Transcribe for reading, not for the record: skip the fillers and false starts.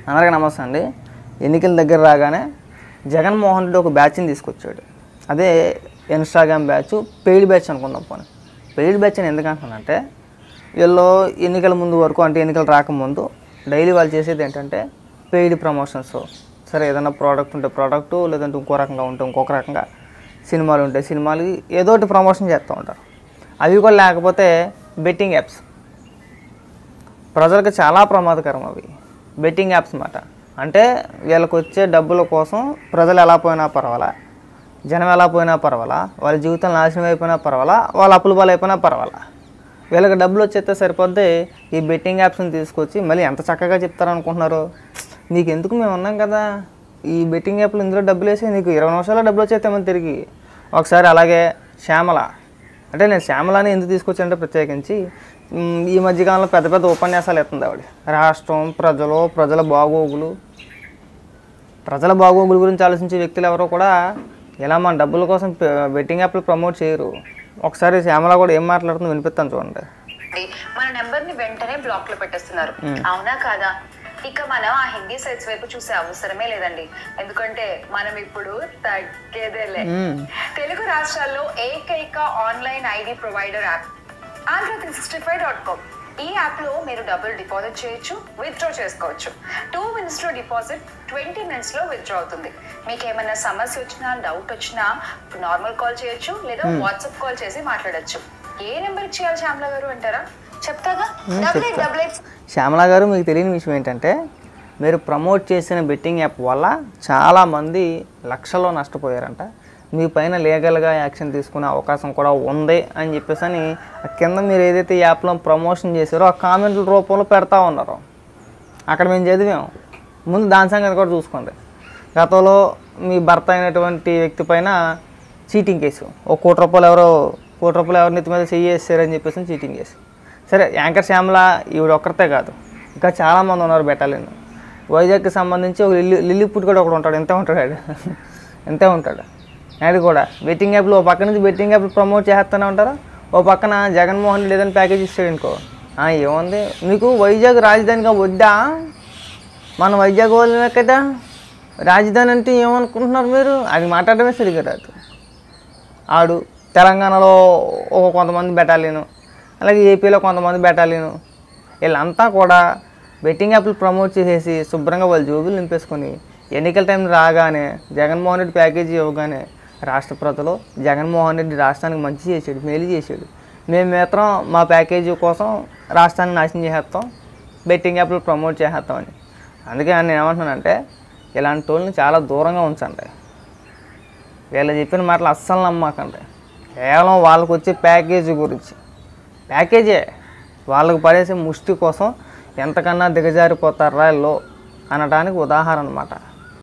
అందరికీ నమస్తే అండి. ఎన్నికల దగ్గర రాగానే జగన్మోహన్ రెడ్డి ఒక బ్యాచ్ని తీసుకొచ్చాడు. అదే ఇన్స్టాగ్రామ్ బ్యాచ్, పెయిడ్ బ్యాచ్ అనుకుందాం. పోనీ పెయిడ్ బ్యాచ్ అని ఎందుకంటున్నానంటే, వీళ్ళు ఎన్నికల ముందు వరకు, అంటే ఎన్నికలు రాకముందు డైలీ వాళ్ళు చేసేది ఏంటంటే పెయిడ్ ప్రమోషన్స్. సరే, ఏదైనా ప్రోడక్ట్ ఉంటే ప్రోడక్టు, లేదంటే ఇంకో రకంగా ఉంటే ఇంకొక రకంగా, సినిమాలు ఉంటే సినిమాలకి ఏదో ఒకటి ప్రమోషన్ చేస్తూ ఉంటారు. అవి కూడా లేకపోతే బెట్టింగ్ యాప్స్, ప్రజలకు చాలా ప్రమాదకరం అవి బెట్టింగ్ యాప్స్ అన్నమాట. అంటే వీళ్ళకి వచ్చే డబ్బుల కోసం ప్రజలు ఎలా పోయినా పర్వాలా, జనం ఎలా పోయినా పర్వాలా, వాళ్ళ జీవితం నాశనం అయిపోయినా పర్వాలా, వాళ్ళ అప్పుల పాలు అయిపోయినా పర్వాలా, వీళ్ళకి డబ్బులు వచ్చేస్తే సరిపోద్ది. ఈ బెట్టింగ్ యాప్స్ని తీసుకొచ్చి మళ్ళీ ఎంత చక్కగా చెప్తారనుకుంటున్నారు. నీకు ఎందుకు, మేము ఉన్నాం కదా, ఈ బెట్టింగ్ యాప్లు ఇందులో డబ్బులు వేసి నీకు 20 నిమిషాల్లో డబ్బులు వచ్చేస్తామని తిరిగి. ఒకసారి అలాగే శ్యామల, అంటే నేను శ్యామలని ఎందుకు తీసుకొచ్చానంటే ప్రత్యేకించి ఈ మధ్యకాలంలో పెద్ద పెద్ద ఉపన్యాసాలు ఎత్తుంది ఆవిడ. రాష్ట్రం, ప్రజల బాగోగుల గురించి ఆలోచించే వ్యక్తులు ఎవరో కూడా ఇలా మన డబ్బుల కోసం బెట్టింగ్ యాప్లు ప్రమోట్ చేయరు. ఒకసారి శ్యామల కూడా ఏం మాట్లాడుతుందో వినిపిస్తాను చూడండి. మన నెంబర్ ని వెంటనే బ్లాక్ లో పెట్టేస్తున్నారు, అవునా కాదా? ఇక మనం ఆ హిందీ సైట్స్ వైపు చూసే అవసరమే లేదండి, ఎందుకంటే మనం ఇప్పుడు తగ్గేదేలే. తెలుగు రాష్ట్రాల్లో ఏకైక online ID provider app andhra365.com. ఈ యాప్ లో మీరు డబ్బులు డిపాజిట్ చేయొచ్చు, విత్డ్రా చేసుకోవచ్చు. 2 minutes లో డిపాజిట్, 20 minutes లో విత్డ్రా అవుతుంది. మీకు ఏమైనా సమస్య వచ్చినా, డౌట్ వచ్చినా నార్మల్ కాల్ చేయొచ్చు, లేదా వాట్సాప్ కాల్ చేసి మాట్లాడచ్చు. ఏ నెంబర్ ఇచ్చేయాలి శ్యామల గారు అంటారా? చెప్తాగా, 8888. శ్యామల గారు, మీకు తెలియని విషయం ఏంటంటే, మీరు ప్రమోట్ చేసిన బెట్టింగ్ యాప్ వల్ల చాలామంది లక్షల్లో నష్టపోయారంట. మీ పైన లీగల్గా యాక్షన్ తీసుకునే అవకాశం కూడా ఉంది అని చెప్పేసి అని కింద మీరు ఏదైతే యాప్లో ప్రమోషన్ చేశారో ఆ కామెంట్ల రూపంలో పెడతా ఉన్నారు. అక్కడ మేము చదివాము. ముందు దాని సంగతి కూడా చూసుకోండి. గతంలో మీ భర్త అయినటువంటి వ్యక్తి పైన చీటింగ్ కేసు, ₹1 కోటి ఎవరి నెత్తి మీద చేసారని చెప్పేసి చీటింగ్ కేసు. సరే, యాంకర్ శ్యామల ఈవిడ ఒక్కరితే కాదు, ఇంకా చాలామంది ఉన్నారు బెటాలియన్. వైజాగ్కి సంబంధించి ఒక లిల్లీపుట్ కూడా ఒకడు ఉంటాడు. ఎంతే ఉంటాడు అది కూడా బెట్టింగ్ యాప్లు. ఓ పక్క నుంచి బెట్టింగ్ యాప్లు ప్రమోట్ చేస్తూనే ఉంటారు, ఓ పక్కన జగన్మోహన్ రెడ్డి ఏదైనా ప్యాకేజ్ ఇస్తాడు అనుకో, ఏముంది మీకు వైజాగ్ రాజధానిగా వద్దా, మన వైజాగ్ వాళ్ళమే కదా రాజధాని అంటే ఏమనుకుంటున్నారు మీరు, అది మాట్లాడమే సరిగ్గా రాదు. ఆడు తెలంగాణలో కొంతమంది బెటాలియను, అలాగే ఏపీలో కొంతమంది బెటాలియను, వీళ్ళంతా కూడా బెట్టింగ్ యాప్లు ప్రమోట్ చేసేసి శుభ్రంగా వాళ్ళ జోబులు నింపేసుకొని ఎన్నికల టైం రాగానే జగన్మోహన్ రెడ్డి ప్యాకేజీ ఇవ్వగానే రాష్ట్ర ప్రజలు జగన్మోహన్ రెడ్డి రాష్ట్రానికి మంచి చేశాడు, మేలు చేశాడు, మేము మాత్రం మా ప్యాకేజీ కోసం రాష్ట్రాన్ని నాశనం చేసేస్తాం, బెట్టింగ్ యాప్లు ప్రమోట్ చేసేస్తామని. అందుకే నేను ఏమంటున్నానంటే, ఇలాంటి వాళ్ళని చాలా దూరంగా ఉంచండి. వీళ్ళు చెప్పిన మాటలు అస్సలు నమ్మకండి. కేవలం వాళ్ళకు వచ్చే ప్యాకేజీ గురించి, ప్యాకేజే వాళ్ళకు పడేసే ముష్టి కోసం ఎంతకన్నా దిగజారిపోతారా వీళ్ళు అనడానికి ఉదాహరణ అన్నమాట.